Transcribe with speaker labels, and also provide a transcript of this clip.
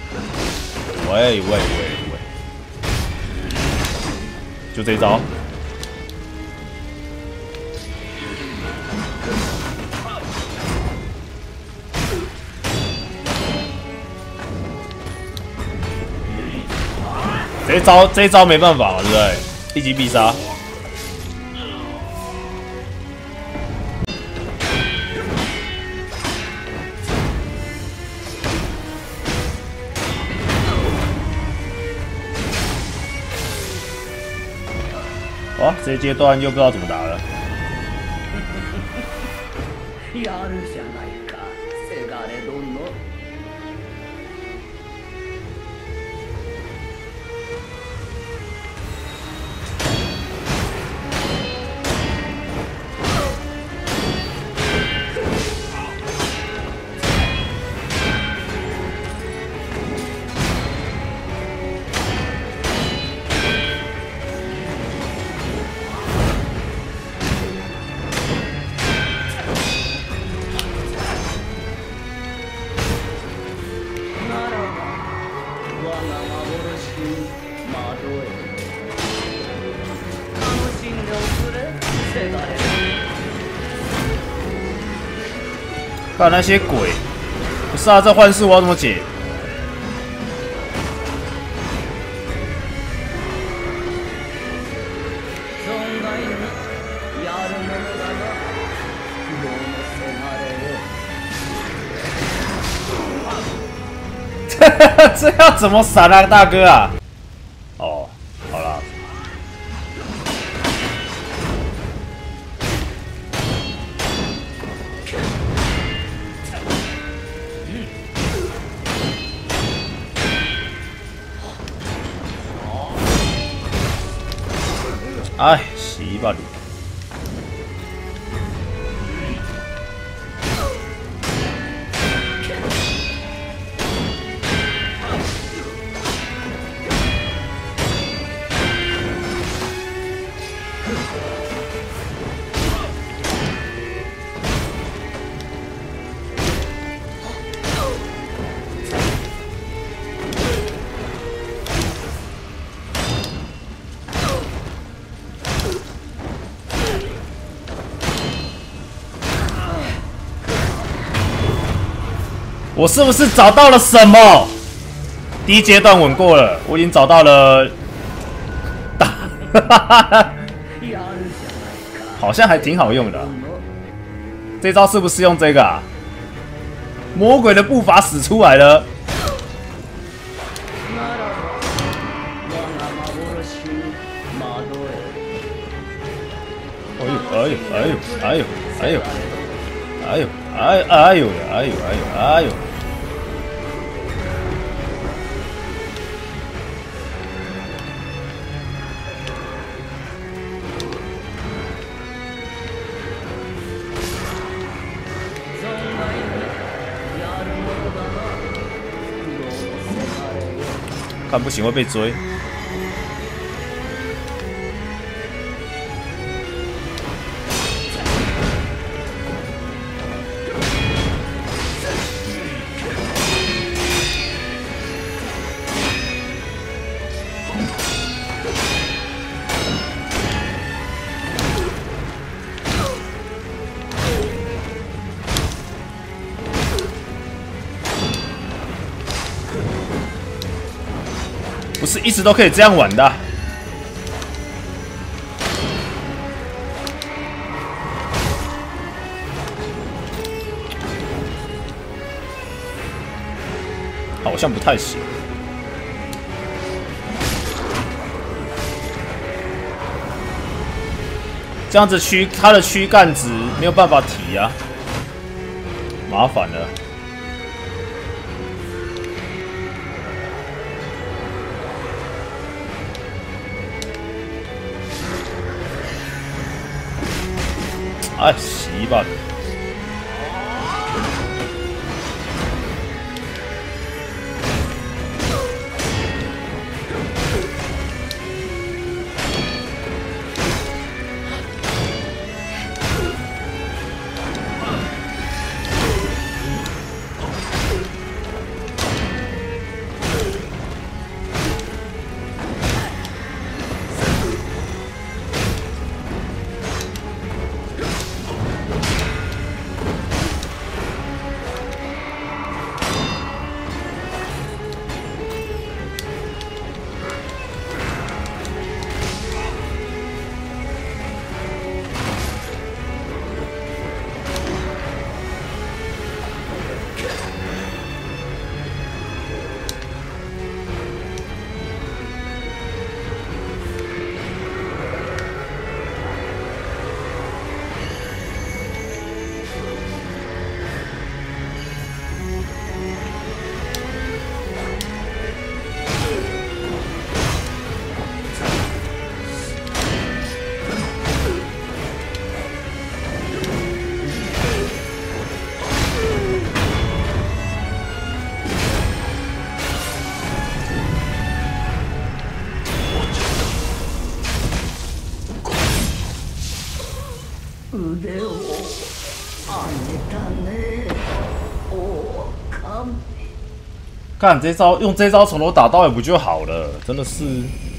Speaker 1: 喂，就这一招。这一招没办法嘛，对不对？一击必杀。哇，这一阶段又不知道怎么打了。看那些鬼，不是啊，这幻视我要怎么解？这要怎么闪啊，大哥啊？哦，好啦。哎，洗吧你！我是不是找到了什么？第一阶段稳过了，我已经找到了，好像还挺好用的、啊。这招是不是用这个啊？魔鬼的步伐使出来了。哎呦！看不行会被追。不是一直都可以这样玩的、啊。好像不太行。这样子他的躯干值没有办法提啊，麻烦了。哎，洗吧！ 干这招用这招从头打到尾不就好了？真的是。